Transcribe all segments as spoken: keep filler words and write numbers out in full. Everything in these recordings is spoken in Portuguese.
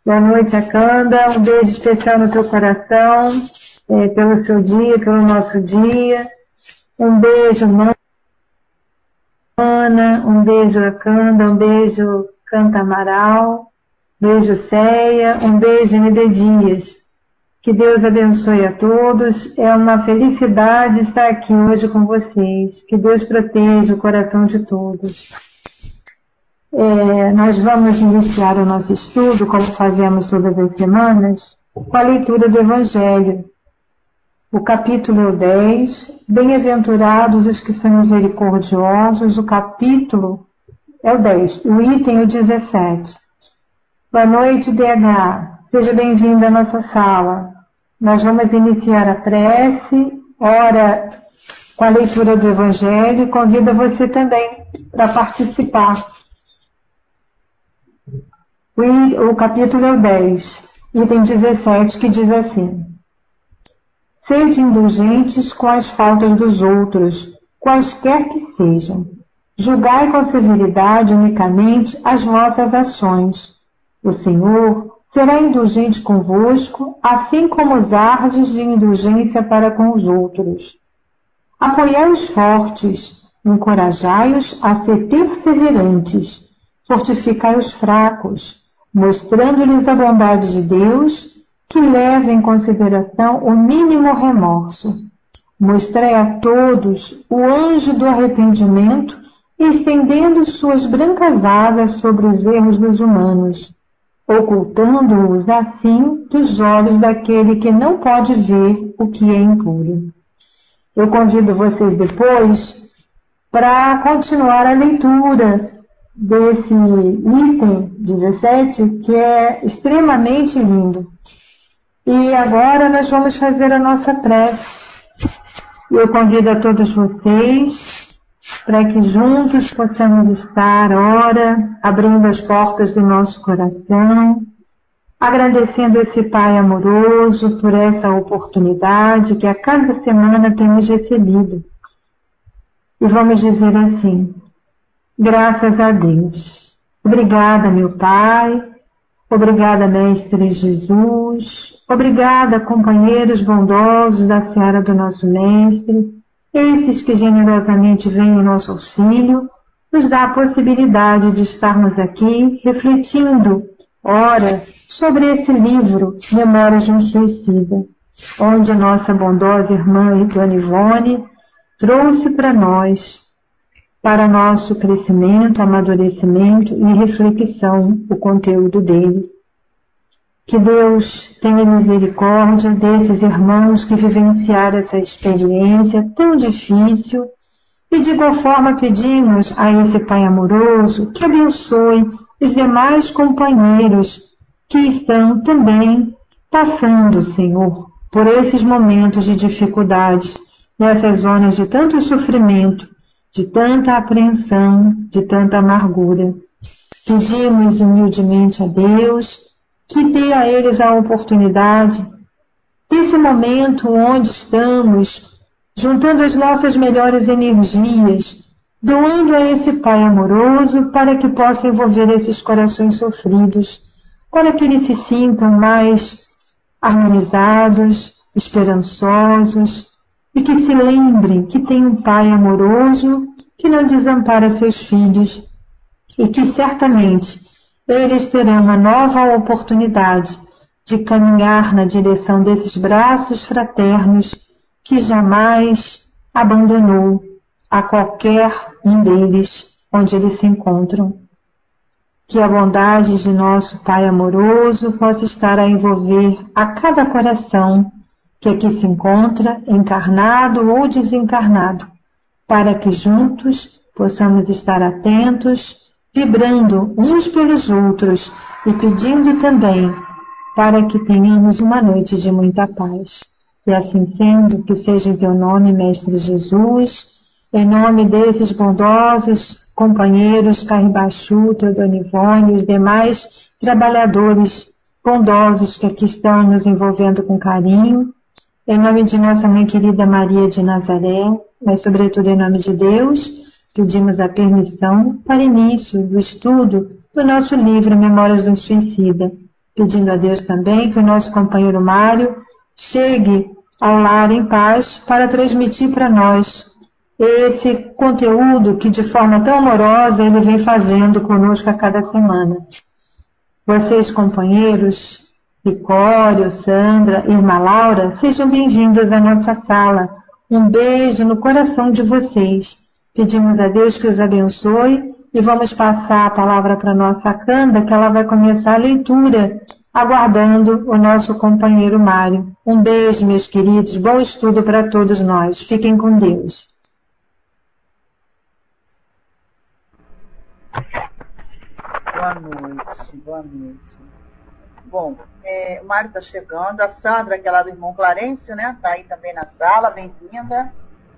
Boa noite, Akanda. Um beijo especial no teu coração, é, pelo seu dia, pelo nosso dia. Um beijo, Mana. Um beijo, Akanda. Um beijo, Canta Amaral. Beijo, Ceia. Um beijo, M D Dias. Que Deus abençoe a todos. É uma felicidade estar aqui hoje com vocês. Que Deus proteja o coração de todos. É, nós vamos iniciar o nosso estudo, como fazemos todas as semanas, com a leitura do Evangelho. O capítulo dez, Bem-aventurados os que são misericordiosos. O capítulo é o dez, o item é o dezessete. Boa noite, D H. Seja bem-vindo à nossa sala. Nós vamos iniciar a prece, ora com a leitura do Evangelho, e convido você também para participar. O capítulo é o dez, item dezessete, que diz assim: Sede indulgentes com as faltas dos outros, quaisquer que sejam. Julgai com severidade unicamente as vossas ações. O Senhor será indulgente convosco, assim como usardes de indulgência para com os outros. Apoiai os fortes, encorajai-os a ser perseverantes, fortificai os fracos, mostrando-lhes a bondade de Deus, que leva em consideração o mínimo remorso. Mostrai a todos o anjo do arrependimento, estendendo suas brancas asas sobre os erros dos humanos, ocultando-os assim dos olhos daquele que não pode ver o que é impuro. Eu convido vocês depois para continuar a leitura desse item dezessete, que é extremamente lindo. E agora nós vamos fazer a nossa prece. Eu convido a todos vocês para que juntos possamos estar, ora, abrindo as portas do nosso coração, agradecendo esse Pai amoroso por essa oportunidade que a cada semana temos recebido. E vamos dizer assim: graças a Deus. Obrigada, meu Pai. Obrigada, Mestre Jesus. Obrigada, companheiros bondosos da seara do nosso Mestre. Esses que generosamente vêm em nosso auxílio, nos dá a possibilidade de estarmos aqui refletindo, ora, sobre esse livro, Memórias de um Suicida, onde a nossa bondosa irmã Dona Ivone trouxe para nós, para nosso crescimento, amadurecimento e reflexão, o conteúdo dele. Que Deus tenha misericórdia desses irmãos que vivenciaram essa experiência tão difícil, e de igual forma pedimos a esse Pai amoroso que abençoe os demais companheiros que estão também passando, Senhor, por esses momentos de dificuldade, nessas zonas de tanto sofrimento, de tanta apreensão, de tanta amargura. Pedimos humildemente a Deus que dê a eles a oportunidade, desse momento onde estamos, juntando as nossas melhores energias, doando a esse Pai amoroso para que possa envolver esses corações sofridos, para que eles se sintam mais harmonizados, esperançosos, e que se lembrem que tem um Pai amoroso que não desampara seus filhos, e que certamente eles terão uma nova oportunidade de caminhar na direção desses braços fraternos que jamais abandonou a qualquer um deles onde eles se encontram. Que a bondade de nosso Pai amoroso possa estar a envolver a cada coração que aqui se encontra, encarnado ou desencarnado, para que juntos possamos estar atentos, vibrando uns pelos outros e pedindo também para que tenhamos uma noite de muita paz. E assim sendo, que seja em teu nome, Mestre Jesus, em nome desses bondosos companheiros Carribachu, Dona Ivone e os demais trabalhadores bondosos que aqui estão nos envolvendo com carinho, em nome de nossa mãe querida Maria de Nazaré, mas sobretudo em nome de Deus, pedimos a permissão para início do estudo do nosso livro Memórias de um Suicida, pedindo a Deus também que o nosso companheiro Mário chegue ao lar em paz para transmitir para nós esse conteúdo que de forma tão amorosa ele vem fazendo conosco a cada semana. Vocês, companheiros, Icório, Sandra, Irmã Laura, sejam bem-vindos à nossa sala. Um beijo no coração de vocês. Pedimos a Deus que os abençoe e vamos passar a palavra para a nossa Canda, que ela vai começar a leitura, aguardando o nosso companheiro Mário. Um beijo, meus queridos. Bom estudo para todos nós. Fiquem com Deus. Boa noite, boa noite. Bom, é, o Mário está chegando, a Sandra, que é lá do irmão Clarencio, né? Está aí também na sala, bem-vinda.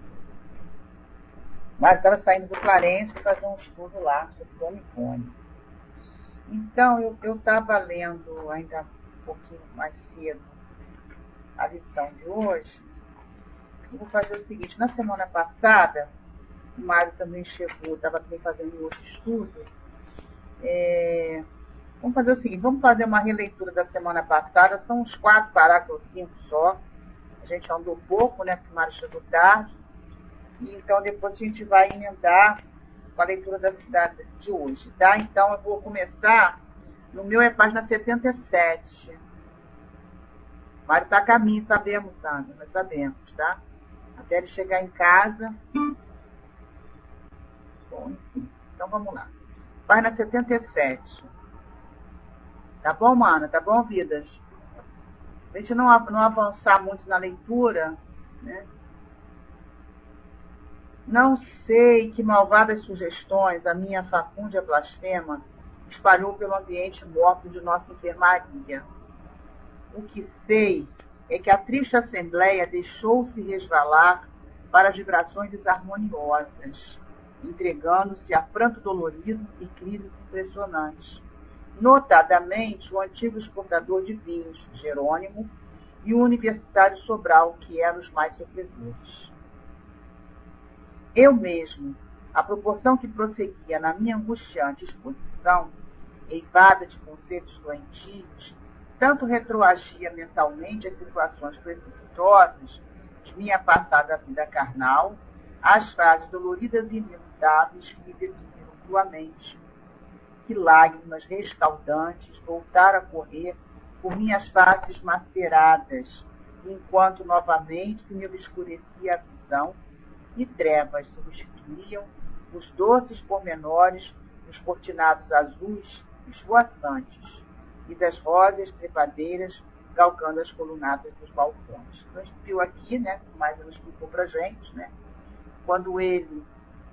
O Mário estava saindo do Clarencio para fazer um estudo lá sobre o Omicone. Então, eu estava lendo ainda um pouquinho mais cedo a lição de hoje. Eu vou fazer o seguinte, na semana passada, o Mário também chegou, estava também fazendo outro estudo. É, vamos fazer o seguinte, vamos fazer uma releitura da semana passada, são uns quatro parágrafos, cinco só. A gente andou pouco, né, porque o Mário chegou tarde. E então depois a gente vai emendar com a leitura da cidade de hoje, tá? Então eu vou começar, no meu é página setenta e sete. O Mário está a caminho, sabemos, Sandra, nós sabemos, tá? Até ele chegar em casa. Bom, enfim, então vamos lá. Página setenta e sete. Tá bom, mana? Tá bom, vidas? A gente não, não avançar muito na leitura, né? Não sei que malvadas sugestões a minha facúndia blasfema espalhou pelo ambiente morto de nossa enfermaria. O que sei é que a triste assembleia deixou-se resvalar para as vibrações desarmoniosas, entregando-se a pranto dolorido e crises impressionantes. Notadamente, o antigo exportador de vinhos, Jerônimo, e o universitário Sobral, que eram os mais sofredores. Eu mesmo, à proporção que prosseguia na minha angustiante exposição, eivada de conceitos doentios, tanto retroagia mentalmente as situações precipitosas de minha passada vida carnal, as frases doloridas e inevitáveis que me deprimiram cruamente, que lágrimas rescaldantes voltaram a correr por minhas faces maceradas, enquanto novamente se me obscurecia a visão e trevas substituíam os doces pormenores dos cortinados azuis esvoaçantes e das rosas trepadeiras galgando as colunadas dos balcões. Então, a gente viu aqui, né, como mais ela explicou para a gente, né, quando ele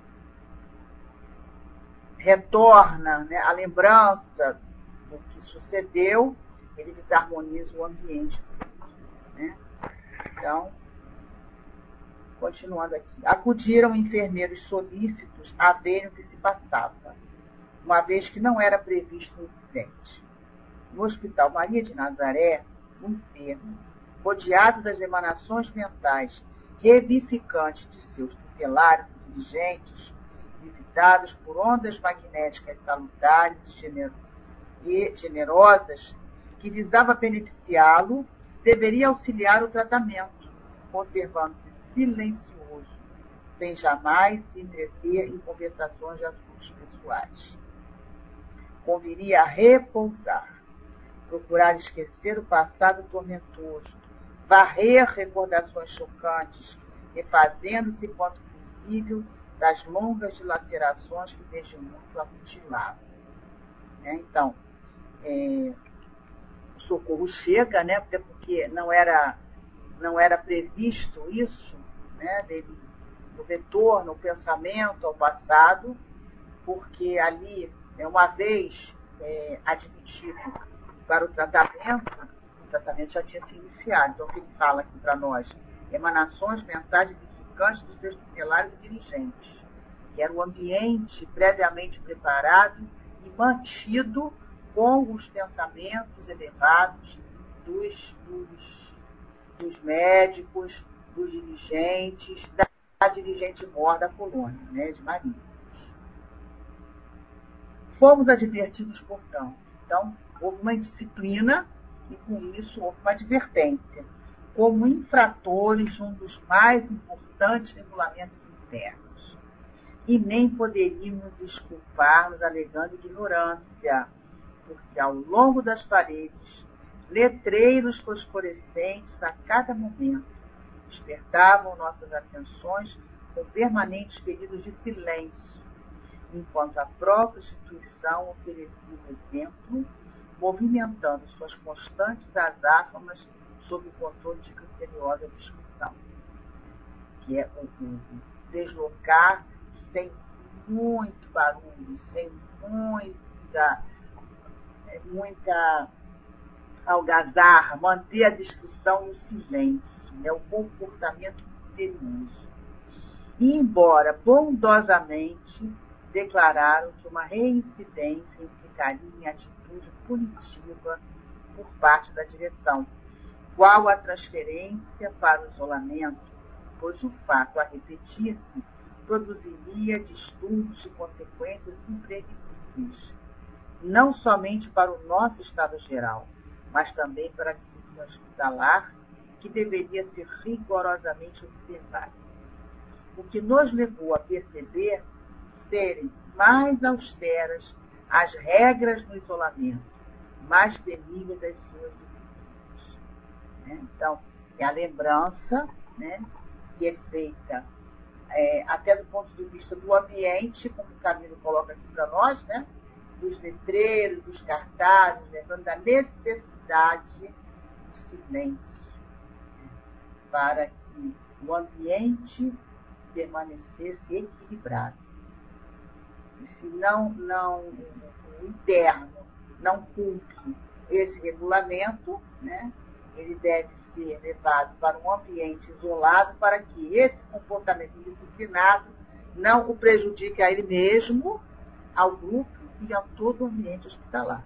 retorna, né, a lembrança do que sucedeu, ele desarmoniza o ambiente, né? Então, continuando aqui. Acudiram enfermeiros solícitos a verem o que se passava, uma vez que não era previsto um incidente. No Hospital Maria de Nazaré, um enfermo, rodeado das emanações mentais revivificantes de seus tutelares e dirigentes, visitados por ondas magnéticas salutares e generosas, que visava beneficiá-lo, deveria auxiliar o tratamento, conservando-se silencioso, sem jamais se entreter em conversações de assuntos pessoais. Conviria repousar, procurar esquecer o passado tormentoso, varrer recordações chocantes, refazendo-se quanto possível das longas dilacerações que desde muito a mutilavam. Né? Então, é, o socorro chega, né? Até porque não era, não era previsto isso, né? Dele, o retorno, o pensamento ao passado, porque ali, uma vez é, admitido para o tratamento, o tratamento já tinha se iniciado. Então, o que ele fala aqui para nós? Emanações mentais vivificantes dos seus tutelares e dirigentes, que era o ambiente previamente preparado e mantido com os pensamentos elevados dos, dos, dos médicos, dos dirigentes, da, da dirigente mor da colônia, né, de Maria. Fomos advertidos, portanto. Então, houve uma indisciplina e, com isso, houve uma advertência, como infratores de um dos mais importantes regulamentos internos. E nem poderíamos desculpar-nos alegando ignorância, porque ao longo das paredes, letreiros fosforescentes a cada momento despertavam nossas atenções com permanentes pedidos de silêncio, enquanto a própria instituição oferecia o exemplo, movimentando suas constantes azáfamas sob o controle de criteriosa discussão, que é o, o deslocar sem muito barulho, sem muita, muita algazarra, manter a discussão no silêncio, né, o comportamento misterioso. E, embora bondosamente declararam que uma reincidência implicaria em atitude punitiva por parte da direção, qual a transferência para o isolamento, pois o fato a repetir-se produziria distúrbios de consequências imprevisíveis, não somente para o nosso estado geral, mas também para a disciplina hospitalar, que deveria ser rigorosamente observada. O que nos levou a perceber serem mais austeras as regras no isolamento, mais temíveis as suas disciplinas. Né? Então, é a lembrança, né, que é feita é, até do ponto de vista do ambiente, como o Camilo coloca aqui para nós, né, dos letreiros, dos cartazes, lembrando da necessidade de silêncio, né, para que o ambiente permanecesse equilibrado. E se não, não, o interno não cumpre esse regulamento, né, ele deve ser levado para um ambiente isolado para que esse comportamento disciplinado não o prejudique a ele mesmo, ao grupo e a todo o ambiente hospitalar.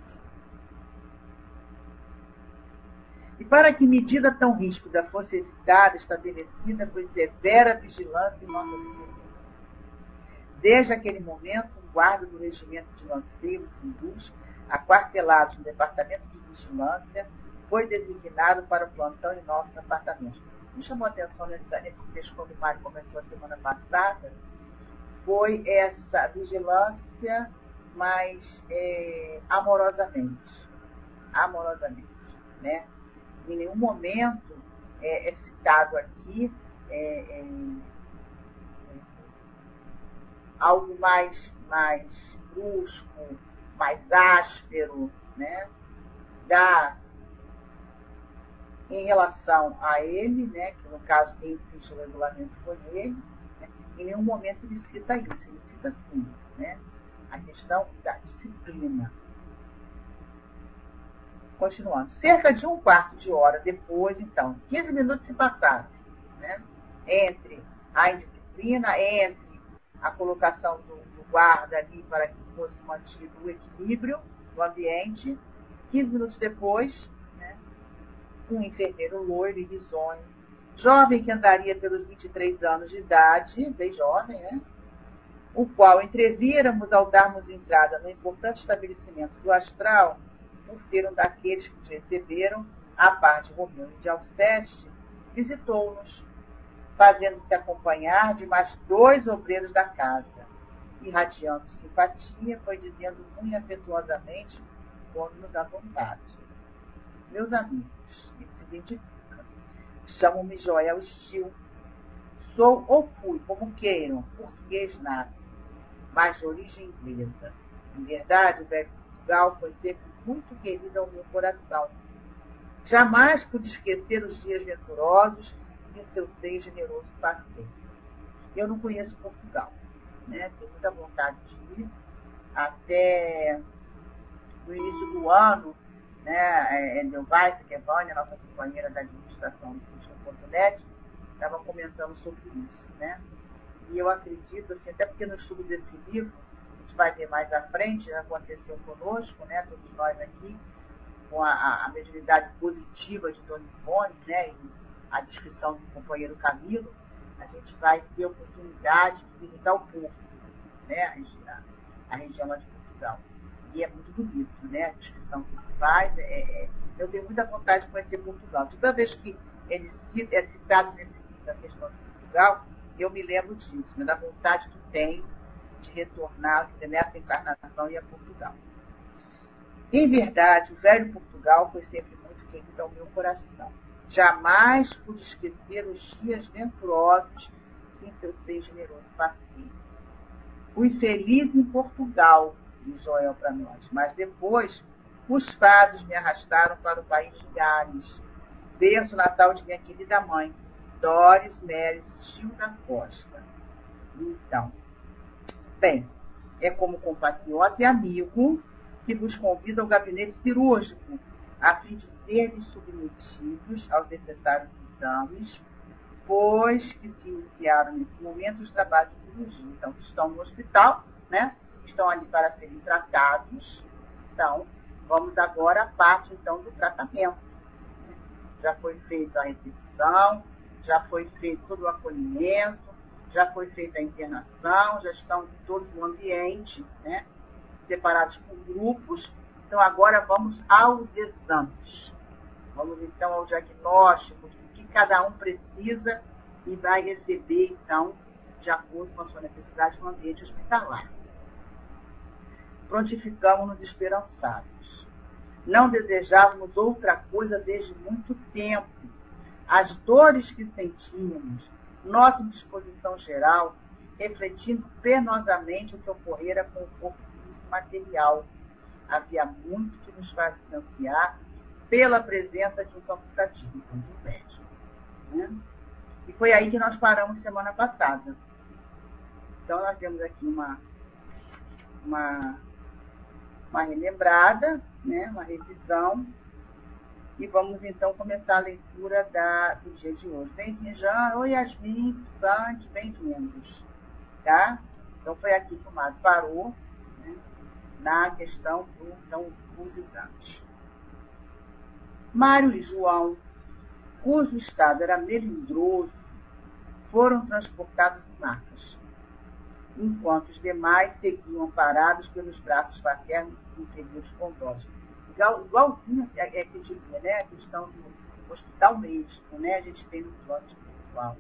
E para que medida tão ríspida fosse evitada, estabelecida foi severa vigilância em nossa vida. Desde aquele momento, um guarda do regimento de lanceiros hindus, aquartelados no departamento de vigilância, foi designado para o plantão em nossos apartamentos. Me chamou a atenção nesse, nesse texto, quando o Mário comentou a semana passada, foi essa vigilância, mas é, amorosamente. Amorosamente, né? Em nenhum momento é, é citado aqui é, é, algo mais, mais brusco, mais áspero, né, da, em relação a ele, né, que no caso quem fez o regulamento foi ele, né, em nenhum momento ele cita isso, ele cita assim, né, a questão da disciplina. Continuando, cerca de um quarto de hora depois, então, quinze minutos se passaram, né, entre a indisciplina, entre a colocação do, do guarda ali para que fosse mantido o equilíbrio do ambiente. quinze minutos depois, né, um enfermeiro loiro e risonho, jovem que andaria pelos vinte e três anos de idade, bem jovem, né, o qual entrevíramos ao darmos entrada no importante estabelecimento do Astral, por ser um daqueles que nos receberam, a par de Romeu e de Alceste, visitou-nos, fazendo-se acompanhar de mais dois obreiros da casa. Irradiando simpatia, foi dizendo muito afetuosamente, pondo-nos à vontade. Meus amigos, ele se identifica. Chamo-me Joel Stil. Sou ou fui, como queiram, português nato, mas de origem inglesa. Em verdade, o velho Portugal foi sempre muito querido ao meu coração. Jamais pude esquecer os dias venturosos e o seu seio generoso passeio. Eu não conheço Portugal, né? Tenho muita vontade de ir. Até no início do ano, né, Edelweiss, que é Vânia, nossa companheira da administração do Crítica ponto net, estava comentando sobre isso, né? E eu acredito, assim, até porque no estudo desse livro, a gente vai ver mais à frente, aconteceu conosco, né, todos nós aqui, com a, a mediunidade positiva de Dona Ivone, né, e a descrição do companheiro Camilo, a gente vai ter a oportunidade de visitar o Porto, né, a, a região lá de Portugal. E é muito bonito, né? A descrição que ele faz. É, é, eu tenho muita vontade de conhecer Portugal. Toda vez que ele é citado nesse livro, a questão de Portugal, eu me lembro disso, né? Da vontade que tenho de retornar nessa encarnação e a Portugal. Em verdade, o velho Portugal foi sempre muito querido ao meu coração. Jamais pude esquecer os dias venturosos que em seu seio generoso passei. Fui feliz em Portugal, diz Joel para nós, mas depois os fados me arrastaram para o país de Gales, berço natal de minha querida mãe, Doris Mary Gil da Costa. Então, bem, é como compatriota e amigo que vos convido ao gabinete cirúrgico, a fim de serem submetidos aos necessários exames, pois que se iniciaram nesse momento os trabalhos de cirurgia. Então, se estão no hospital, né, estão ali para serem tratados. Então, vamos agora à parte então, do tratamento. Já foi feita a recepção, já foi feito todo o acolhimento, já foi feita a internação, já estão todos no ambiente, né, separados por grupos. Então, agora vamos aos exames. Vamos, então, ao diagnóstico do que cada um precisa e vai receber, então, de acordo com a sua necessidade no ambiente hospitalar. Prontificamos-nos esperançados. Não desejávamos outra coisa desde muito tempo. As dores que sentíamos, nossa indisposição geral, refletindo penosamente o que ocorrera com o corpo físico material. Havia muito que nos fazia ansiar pela presença de um facultativo, então, de um médico. Né? E foi aí que nós paramos semana passada. Então, nós temos aqui uma, uma, uma relembrada, né? Uma revisão, e vamos, então, começar a leitura da, do dia de hoje. Bem-vindo, Jean. Oi, Yasmin, Santos, bem-vindos. Tá? Então, foi aqui que o Mário parou, né? Na questão do, então, dos exames. Mário e João, cujo estado era melindroso, foram transportados em macas, enquanto os demais seguiam parados pelos braços paternos dos inferiores bondosos. Igual, igualzinho é, é que diria, né? A questão do hospital médico, né? A gente tem no plano de pessoal.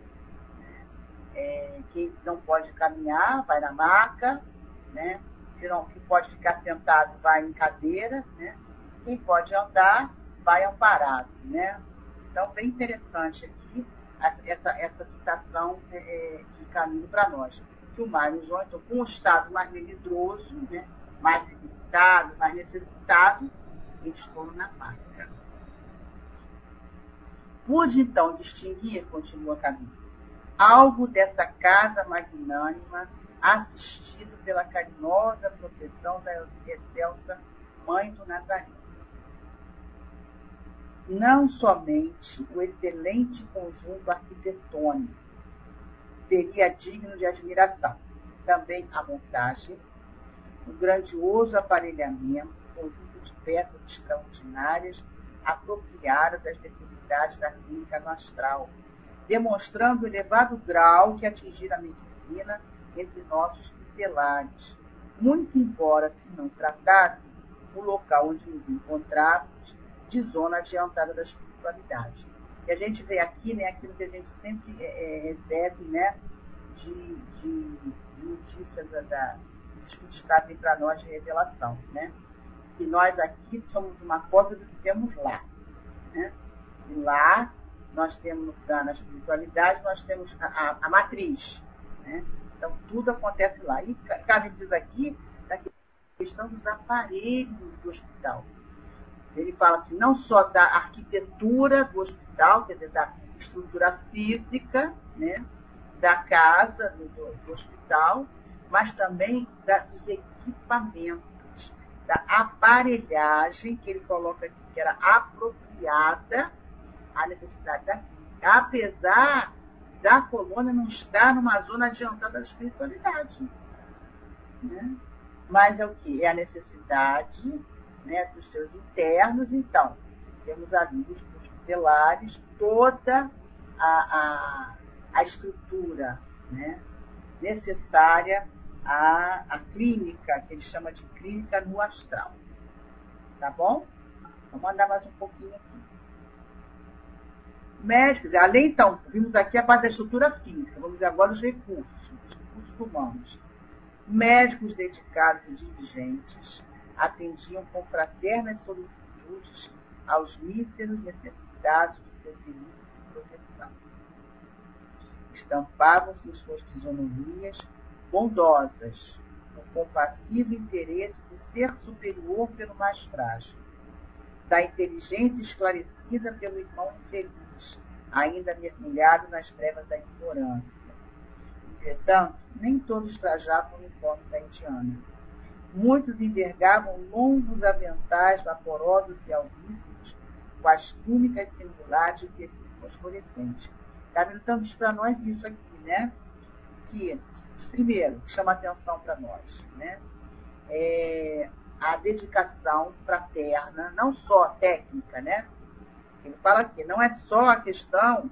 É, quem não pode caminhar, vai na maca, né? Se não, quem pode ficar sentado, vai em cadeira, né? Quem pode andar, vai amparado, né? Então, bem interessante aqui essa, essa citação é, de caminho para nós. Que o Mário e o João, então, com um estado mais melindroso, né? Mais limitado, mais necessitado, eles foram na maca. Pude, então, distinguir, continua Camilo, algo dessa casa magnânima, assistido pela carinhosa proteção da excelsa Mãe do Nazareno. Não somente o excelente conjunto arquitetônico seria digno de admiração, também a montagem, o grandioso aparelhamento, conjunto de peças extraordinárias apropriadas às necessidades da clínica no astral, demonstrando o elevado grau que atingir a medicina entre nossos tutelares, muito embora se não tratasse o local onde nos encontrávamos de zona adiantada da espiritualidade. E a gente vê aqui, né, aquilo que a gente sempre é, recebe, né, de, de, de notícias da, da, dos que trazem para nós de revelação, né, que nós aqui somos uma cópia do que temos lá, né, e lá nós temos, na espiritualidade, nós temos a, a, a matriz, né, então tudo acontece lá. E Carlos diz aqui da questão dos aparelhos do hospital. Ele fala assim, não só da arquitetura do hospital, quer dizer, da estrutura física, né, da casa, do, do, do hospital, mas também da, dos equipamentos, da aparelhagem, que ele coloca aqui, que era apropriada à necessidade da clínica, apesar da colônia não estar numa zona adiantada da espiritualidade. Né? Mas é o quê? É a necessidade, né, dos seus internos. Então, temos ali os hospitalares, toda a, a, a estrutura, né, necessária a, a clínica, que ele chama de clínica no astral. Tá bom? Vamos andar mais um pouquinho aqui. Médicos, além então, vimos aqui a parte da estrutura física, vamos ver agora os recursos, os recursos humanos. Médicos dedicados e diligentes atendiam com fraternas solicitudes aos míseros necessitados de seus serviços e proteção. Estampavam-se em suas fisionomias bondosas, o compassivo interesse do ser superior pelo mais frágil, da inteligência esclarecida pelo irmão infeliz, ainda mergulhado nas trevas da ignorância. Entretanto, nem todos trajavam o uniforme da indiana. Muitos envergavam longos aventais vaporosos e alvíssimos, com as túnicas singulares de tecido fosforescente. Camilo então diz para nós isso aqui, né? Que, primeiro, chama atenção para nós, né? É a dedicação fraterna, não só técnica, né? Ele fala aqui, não é só a questão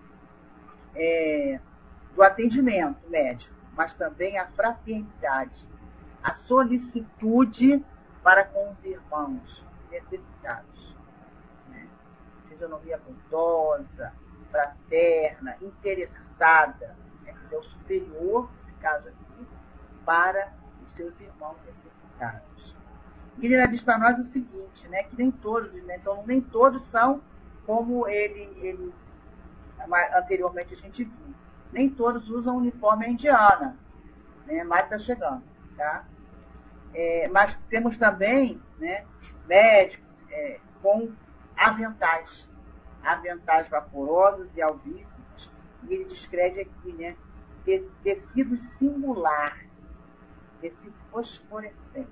é, do atendimento médico, mas também a fraternidade, a solicitude para com os irmãos necessitados. Né? Fisionomia bondosa, fraterna, interessada, né? É o superior, nesse caso aqui, para os seus irmãos necessitados. E ele diz para nós o seguinte, né? Que nem todos, né? Então, nem todos são como ele, ele anteriormente a gente viu. Nem todos usam uniforme indiana, né? Mas está chegando, tá? É, mas temos também, né, médicos é, com aventais, aventais vaporosos e alvíssimos, e ele descreve aqui, né, tecidos singulares, tecido fosforescente.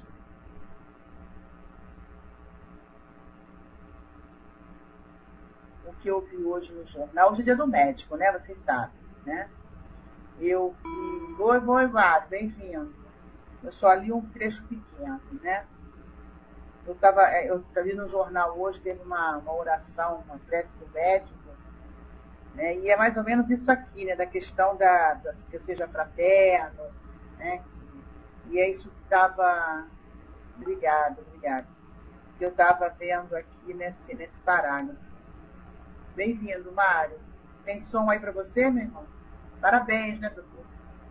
O que eu vi hoje no jornal, hoje é dia do médico, né? Vocês sabem, né? Eu vi, oi, oi, Vado, bem-vindo. Eu só li um trecho pequeno, né? Eu estava eu vi no jornal hoje, teve uma, uma oração, uma prece do médico, né? E é mais ou menos isso aqui, né? Da questão da, da que eu seja fraterno, né? E é isso que estava... Obrigado, obrigado. Que eu estava vendo aqui nesse, nesse parágrafo. Bem-vindo, Mário. Tem som aí para você, meu irmão? Parabéns, né, doutor?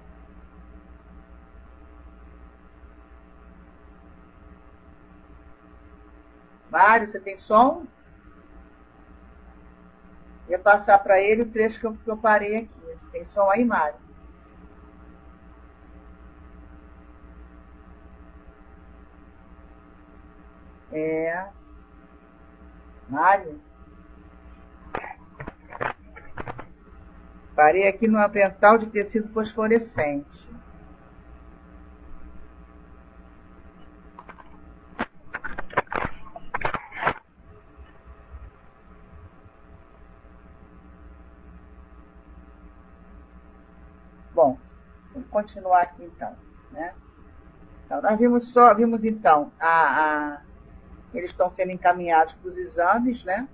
Mário, você tem som? Ia passar para ele o trecho que eu, que eu parei aqui. Tem som aí, Mário? É. Mário? Parei aqui no avental de tecido fosforescente. Bom, vamos continuar aqui então, né? Então, nós vimos só, vimos então, a, a, eles estão sendo encaminhados para os exames, né?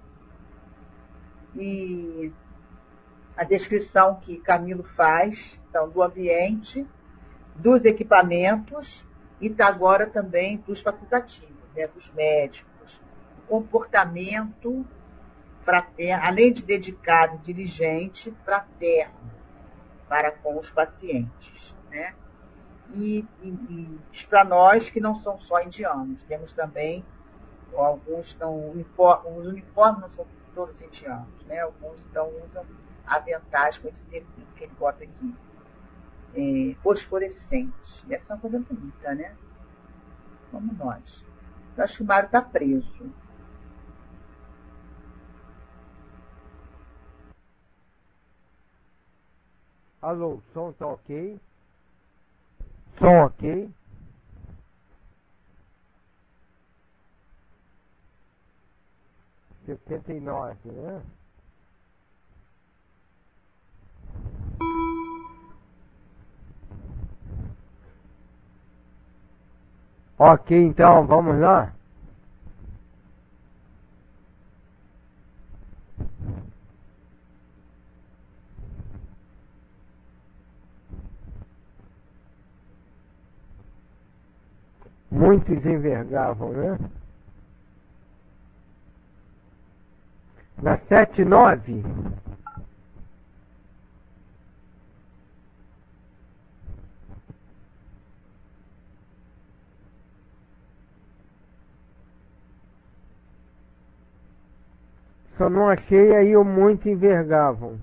E a descrição que Camilo faz, então, do ambiente, dos equipamentos e tá agora também dos facultativos, né, dos médicos. O comportamento fraterno, além de dedicado e diligente, fraterno para com os pacientes, né? E, e, e para nós que não são só indianos, temos também alguns estão os uniformes não são todos indianos, né? Alguns então usam aventais com esse tecido que ele bota aqui, é, fosforescente. E essa é uma coisa bonita, né? Como nós. Eu acho que o Mário está preso. Alô, som tá ok? Som ok? setenta e nove, né? Ok, então, vamos lá? muitos envergavam, né? Na sete nove, só não achei aí o muito envergavam.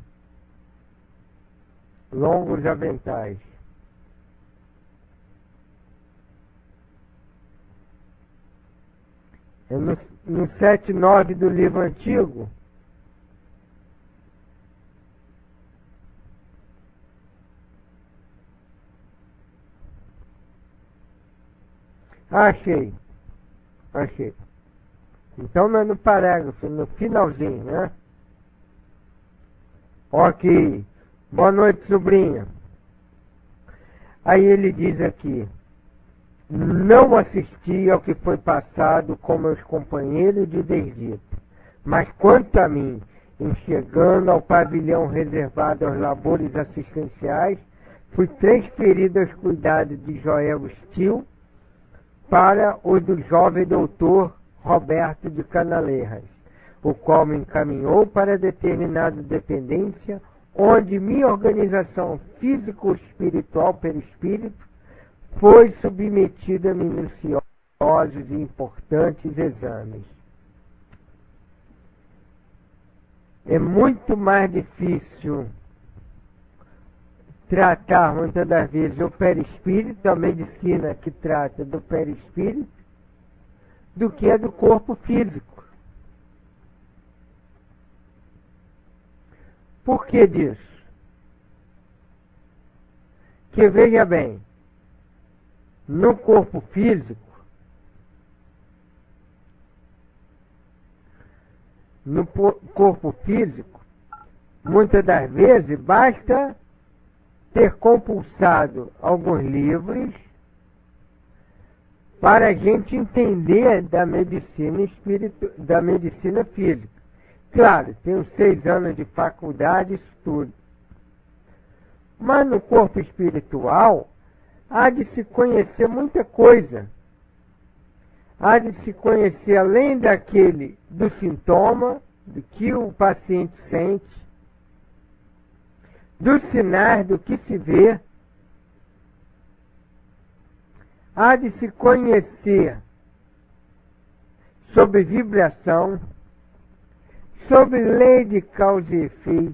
Longos aventais. É no, no sete nove do livro antigo. Achei. Achei. Então não é no parágrafo, no finalzinho, né? Ok. Boa noite, sobrinha. Aí ele diz aqui: não assisti ao que foi passado com meus companheiros de desdito, mas quanto a mim, enxergando ao pavilhão reservado aos labores assistenciais, fui transferido aos cuidados de Joel Stil para os do jovem doutor Roberto de Canaleiras, o qual me encaminhou para determinada dependência, onde minha organização físico-espiritual perispírito foi submetida a minuciosos e importantes exames. É muito mais difícil tratar muitas das vezes o perispírito, a medicina que trata do perispírito, do que a do corpo físico. Por que disso? Que veja bem, no corpo físico, no corpo físico, muitas das vezes basta ter compulsado alguns livros para a gente entender da medicina espírito, da medicina física. Claro, tenho seis anos de faculdade, isso tudo. Mas no corpo espiritual há de se conhecer muita coisa. Há de se conhecer, além daquele do sintoma, do que o paciente sente, dos sinais, do que se vê. Há de se conhecer sobre vibração, sobre lei de causa e efeito,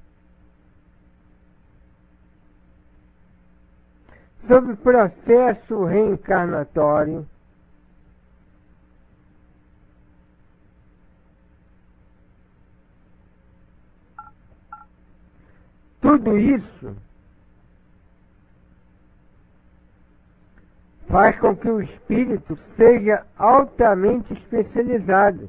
sobre processo reencarnatório, tudo isso faz com que o espírito seja altamente especializado.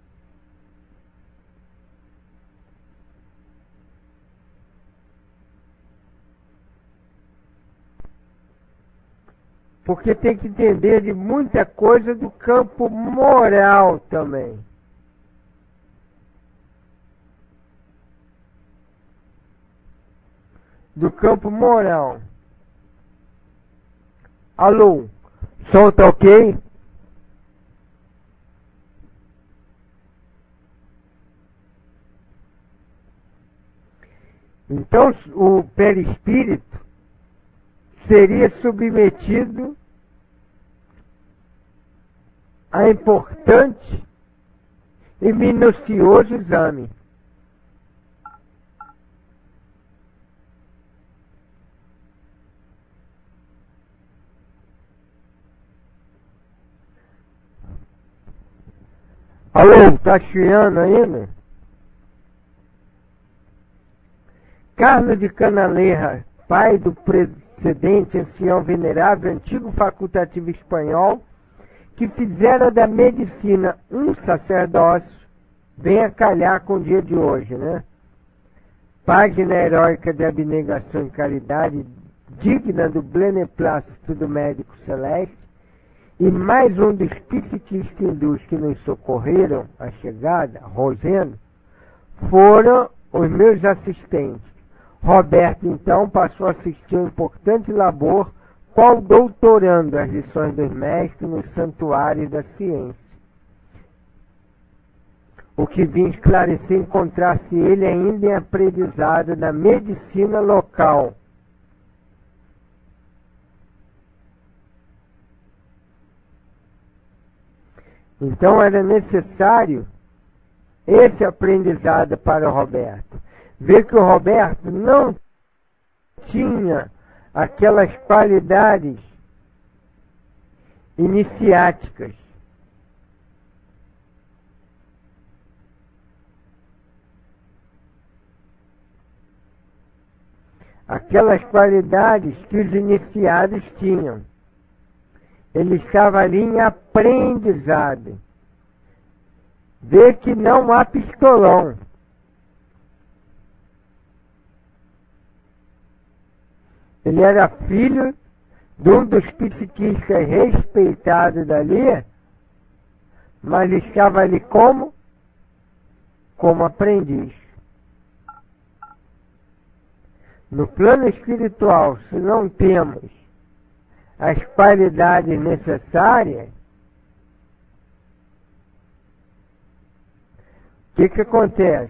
Porque tem que entender de muita coisa do campo moral também. Do campo moral. Alô, som tá ok? Então o perispírito seria submetido a importante e minucioso exame. Alô, tá chiando ainda? Carlos de Canaleja, pai do precedente ancião venerável, antigo facultativo espanhol, que fizera da medicina um sacerdócio, vem a calhar com o dia de hoje, né? Página heróica de abnegação e caridade, digna do beneplácito do médico celeste, e mais um dos psiquistas hindus que nos socorreram à chegada, Rosendo, foram os meus assistentes. Roberto, então, passou a assistir um importante labor qual doutorando as lições dos mestres nos santuários da ciência. O que vinha esclarecer encontrar-se ele ainda em aprendizado da medicina local. Então era necessário esse aprendizado para o Roberto. Ver que o Roberto não tinha aquelas qualidades iniciáticas. Aquelas qualidades que os iniciados tinham. Ele estava ali em aprendizado. Vê que não há pistolão. Ele era filho de um dos psiquistas respeitados dali, mas estava ali como? Como aprendiz. No plano espiritual, se não temos as qualidades necessárias, o que que acontece?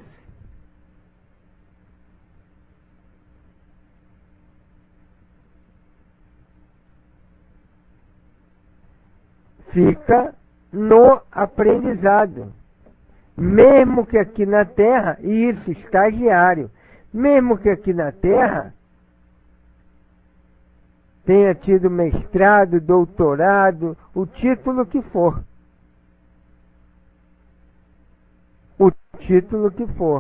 Fica no aprendizado. Mesmo que aqui na Terra, e isso, estagiário, mesmo que aqui na Terra tenha tido mestrado, doutorado, o título que for. O título que for.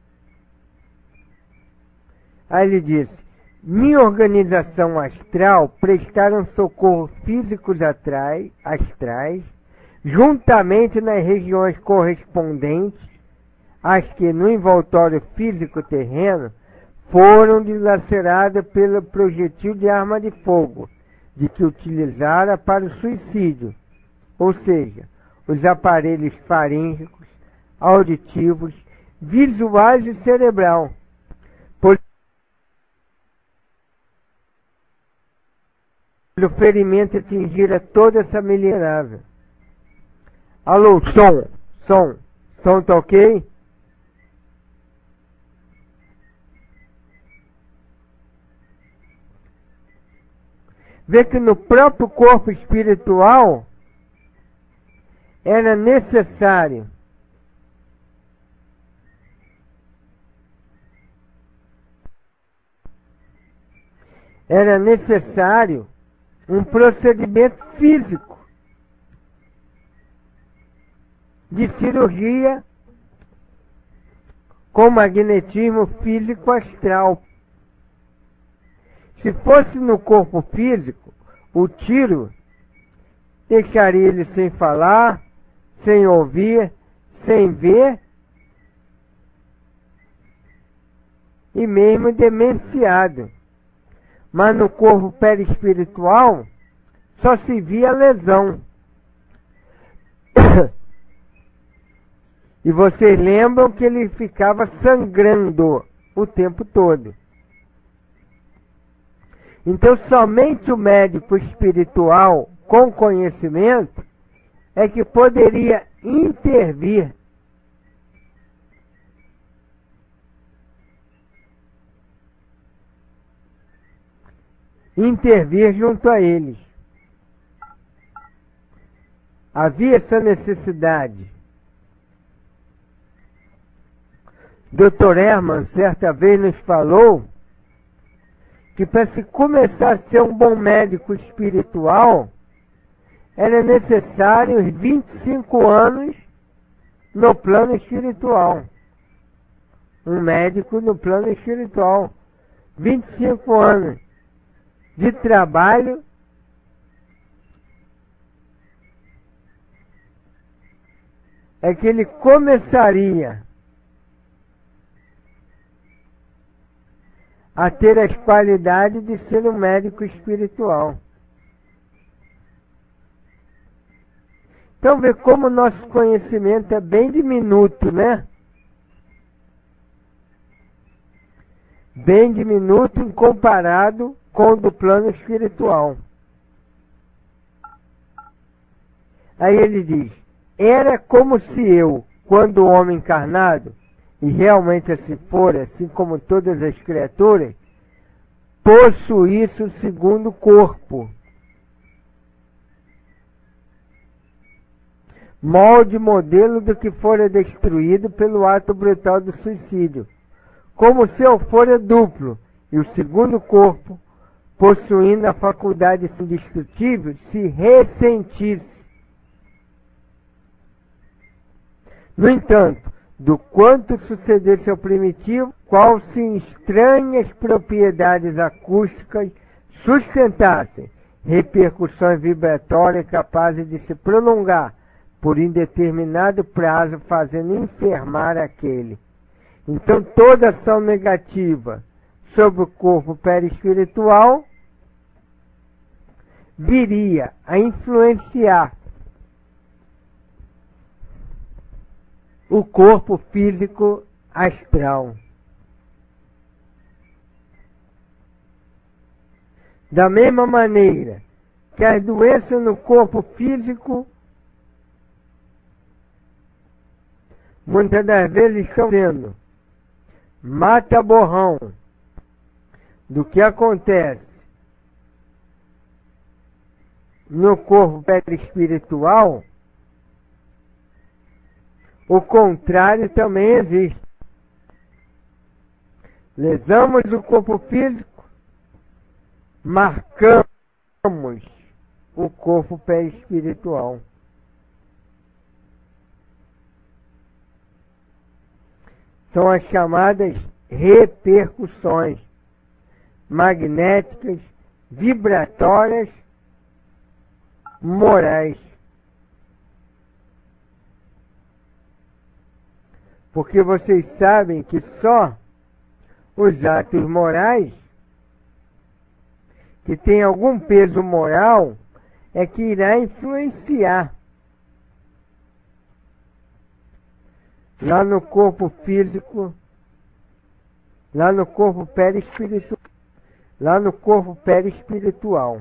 Aí ele disse: minha organização astral prestaram socorro físicos atrás, astrais, juntamente nas regiões correspondentes às que no envoltório físico terreno foram dilaceradas pelo projetil de arma de fogo, de que utilizara para o suicídio, ou seja, os aparelhos faríngicos, auditivos, visuais e cerebral. Por o ferimento atingira toda essa miserável. Alô, som, som, som tá ok? Vê que no próprio corpo espiritual era necessário era necessário um procedimento físico de cirurgia com magnetismo físico astral. Se fosse no corpo físico, o tiro deixaria ele sem falar, sem ouvir, sem ver e mesmo demenciado. Mas no corpo perispiritual só se via lesão. E vocês lembram que ele ficava sangrando o tempo todo. Então somente o médico espiritual com conhecimento é que poderia intervir intervir junto a eles. Havia essa necessidade. doutor Herman certa vez nos falou que para se começar a ser um bom médico espiritual era necessário os vinte e cinco anos no plano espiritual. Um médico no plano espiritual. vinte e cinco anos de trabalho é que ele começaria a ter as qualidades de ser um médico espiritual. Então vê como o nosso conhecimento é bem diminuto, né? Bem diminuto em comparado com o do plano espiritual. Aí ele diz, era como se eu, quando homem encarnado, e realmente assim for, assim como todas as criaturas, possuísse o segundo corpo, molde modelo do que fora destruído pelo ato brutal do suicídio, como se eu fora duplo, e o segundo corpo, possuindo a faculdade indestrutível, se ressentisse. No entanto, do quanto sucedesse ao primitivo, qual se estranhas propriedades acústicas sustentassem repercussões vibratórias capazes de se prolongar por indeterminado prazo, fazendo enfermar aquele. Então, toda ação negativa sobre o corpo perispiritual viria a influenciar o corpo físico astral. Da mesma maneira que as doenças no corpo físico muitas das vezes estão sendo mata-borrão do que acontece no corpo perispiritual, o contrário também existe. Lesamos o corpo físico, marcamos o corpo perispiritual. São as chamadas repercussões magnéticas, vibratórias, morais. Porque vocês sabem que só os atos morais que têm algum peso moral é que irá influenciar lá no corpo físico, lá no corpo perispiritual, lá no corpo perispiritual.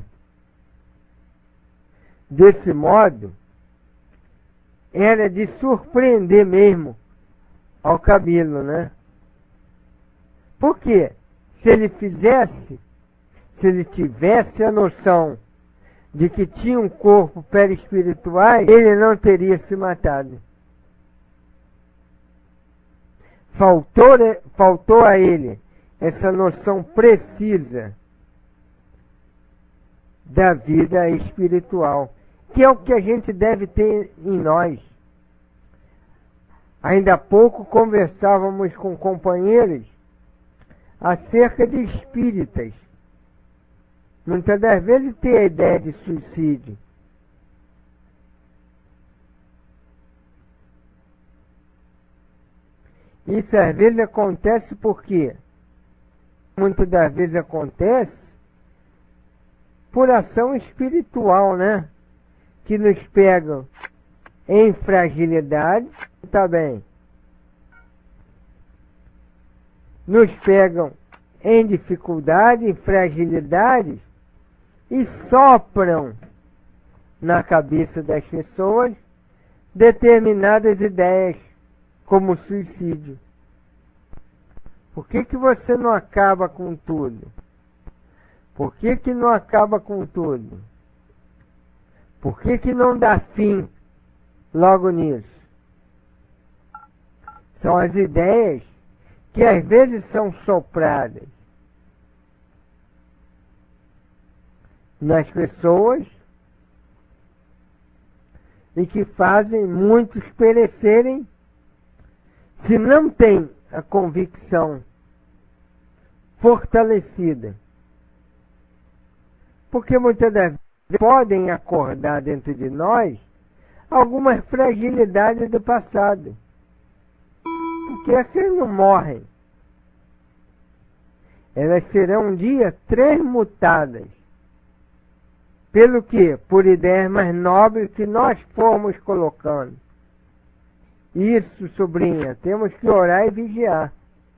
Desse modo, era de surpreender mesmo ao Camilo, né? Por quê? Se ele fizesse, se ele tivesse a noção de que tinha um corpo perispiritual, ele não teria se matado. Faltou, faltou a ele essa noção precisa da vida espiritual, que é o que a gente deve ter em nós. Ainda há pouco conversávamos com companheiros acerca de espíritas. Muitas das vezes tem a ideia de suicídio. Isso às vezes acontece porque muitas das vezes acontece por ação espiritual, né? Que nos pegam em fragilidade, tá bem? Nos pegam em dificuldade, em fragilidade e sopram na cabeça das pessoas determinadas ideias, como suicídio. Por que que você não acaba com tudo? Por que que não acaba com tudo? Por que que não dá fim logo nisso? São as ideias que às vezes são sopradas nas pessoas e que fazem muitos perecerem se não tem a convicção fortalecida. Porque muitas das vezes podem acordar dentro de nós algumas fragilidades do passado. Porque essas não morrem. Elas serão um dia transmutadas. Pelo quê? Por ideias mais nobres que nós formos colocando. Isso, sobrinha, temos que orar e vigiar.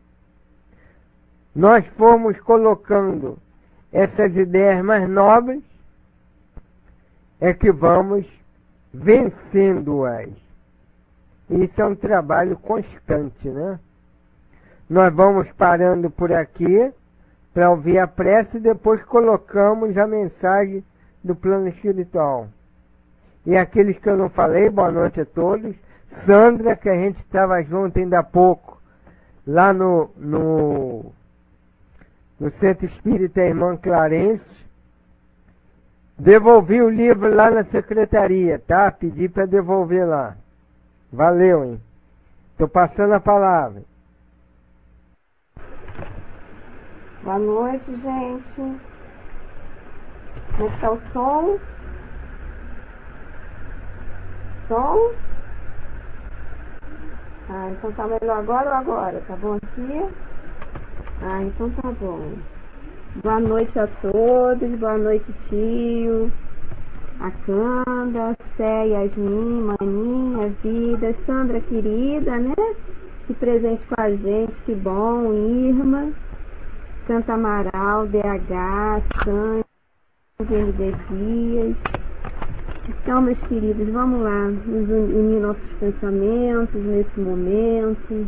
Nós fomos colocando essas ideias mais nobres, é que vamos vencendo-as. Isso é um trabalho constante, né? Nós vamos parando por aqui para ouvir a prece e depois colocamos a mensagem do plano espiritual. E aqueles que eu não falei, boa noite a todos. Sandra, que a gente estava junto ainda há pouco, lá no, no, no Centro Espírita Irmã Clarence. Devolvi o livro lá na secretaria, tá? Pedi para devolver lá. Valeu, hein? Estou passando a palavra. Boa noite, gente. Como é que tá o som? Som? Ah, então tá melhor agora ou agora? Tá bom aqui? Ah, então tá bom. Boa noite a todos, boa noite, tio, a Canda, Sé, Yasmin, Maninha, Vida, Sandra querida, né? Que presente com a gente, que bom, Irma, Canta Amaral, D H, Sandy, N D Dias. Então, meus queridos, vamos lá, nos unir nossos pensamentos nesse momento,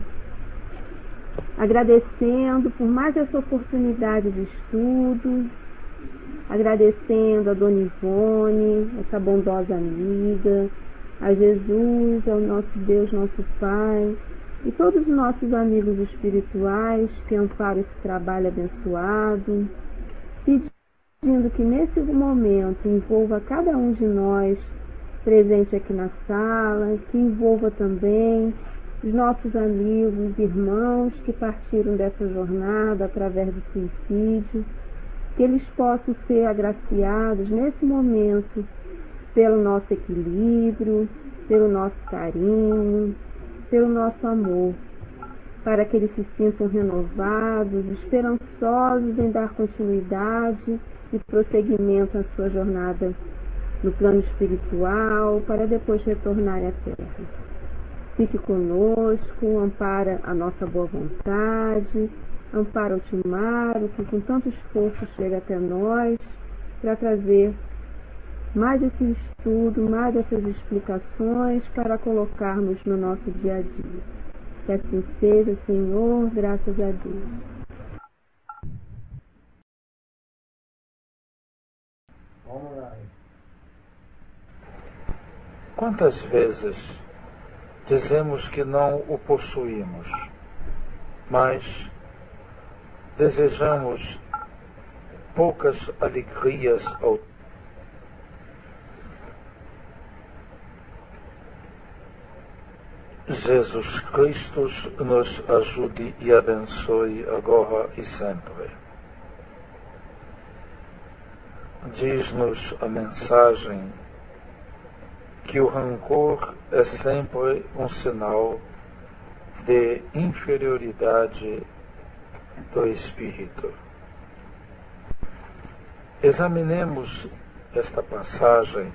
agradecendo por mais essa oportunidade de estudo, agradecendo a Dona Ivone, essa bondosa amiga, a Jesus, ao nosso Deus, nosso Pai, e todos os nossos amigos espirituais que amparam esse trabalho abençoado, pedindo que nesse momento envolva cada um de nós presente aqui na sala, que envolva também os nossos amigos, irmãos que partiram dessa jornada através do suicídio, que eles possam ser agraciados nesse momento pelo nosso equilíbrio, pelo nosso carinho, pelo nosso amor, para que eles se sintam renovados, esperançosos em dar continuidade e prosseguimento à sua jornada no plano espiritual, para depois retornar à Terra. Fique conosco, ampara a nossa boa vontade, ampara o Tilmaro, que com tanto esforço chega até nós, para trazer mais esse estudo, mais essas explicações, para colocarmos no nosso dia a dia. Que assim seja, Senhor, graças a Deus. Vamos lá. Quantas vezes dizemos que não o possuímos, mas desejamos poucas alegrias ao Jesus Cristo nos ajude e abençoe agora e sempre. Diz-nos a mensagem que o rancor é sempre um sinal de inferioridade do espírito. Examinemos esta passagem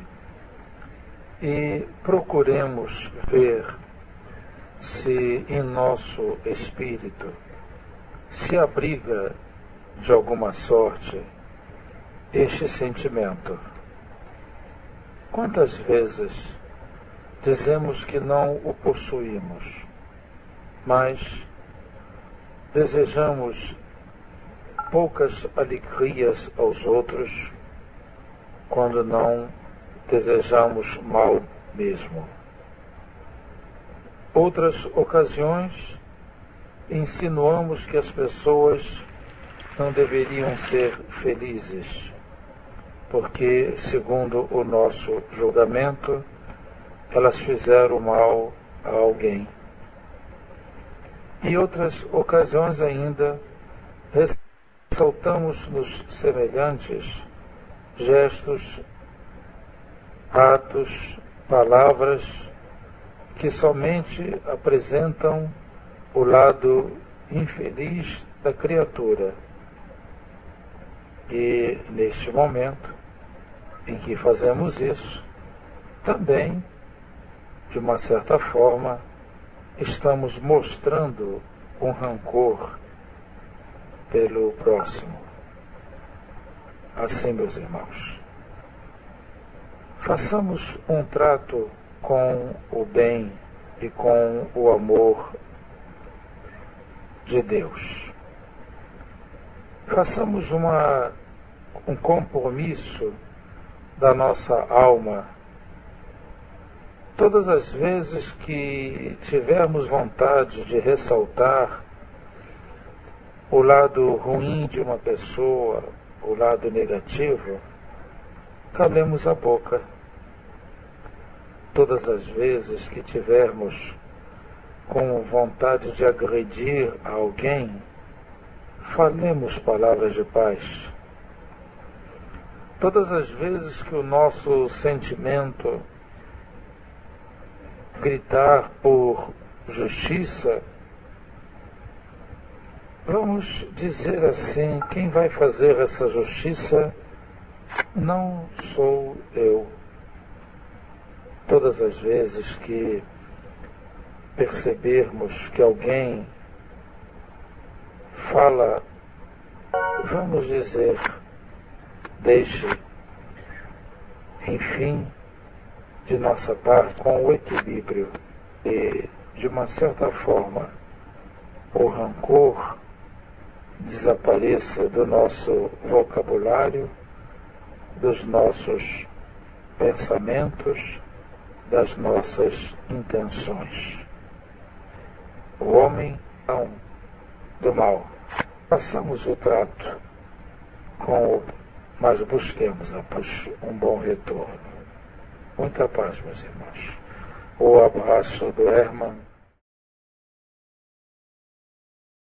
e procuremos ver se em nosso espírito se abriga de alguma sorte este sentimento. Quantas vezes dizemos que não o possuímos, mas desejamos poucas alegrias aos outros, quando não desejamos mal mesmo. Outras ocasiões, insinuamos que as pessoas não deveriam ser felizes, porque, segundo o nosso julgamento, elas fizeram mal a alguém. Em outras ocasiões ainda, ressaltamos nos semelhantes gestos, atos, palavras que somente apresentam o lado infeliz da criatura. E, neste momento em que fazemos isso, também, de uma certa forma, estamos mostrando um rancor pelo próximo. Assim, meus irmãos, Façamos um trato com o bem e com o amor de Deus. Façamos uma, um compromisso da nossa alma. Todas as vezes que tivermos vontade de ressaltar o lado ruim de uma pessoa, o lado negativo, calemos a boca. Todas as vezes que tivermos com vontade de agredir alguém, falemos palavras de paz. Todas as vezes que o nosso sentimento gritar por justiça, vamos dizer assim: quem vai fazer essa justiça não sou eu. Todas as vezes que percebermos que alguém fala, vamos dizer: deixe, enfim, de nossa parte, com o equilíbrio e, de uma certa forma, o rancor desapareça do nosso vocabulário, dos nossos pensamentos, das nossas intenções. O homem não do mal. Façamos o trato com o, mas busquemos após um bom retorno. Muita paz, meus irmãos. O abraço do Herman.